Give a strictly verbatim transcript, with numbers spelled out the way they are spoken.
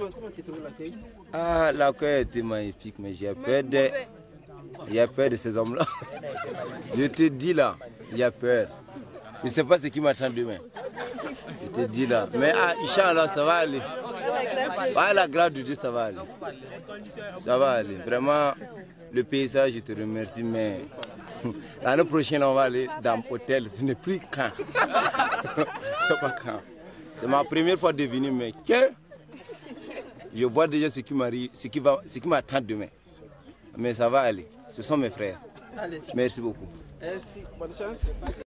Comment tu trouves l'accueil? Ah, l'accueil était magnifique, mais j'ai peur de... Il y a peur de ces hommes-là. Je te dis là, il y a peur. Je ne sais pas ce qui m'attend demain. Je te dis là. Mais ah, Inch'Allah, ça va aller. Ah, la grâce de Dieu, ça va aller. Ça va aller. Vraiment, le paysage, je te remercie, mais l'année prochaine, on va aller dans l'hôtel. Ce n'est plus quand. C'est pas quand. C'est ma première fois de venir, mais que je vois déjà ce qui m'arrive, ce qui va, ce qui m'attend demain. Mais ça va aller. Ce sont mes frères. Allez. Merci beaucoup. Merci. Bonne chance.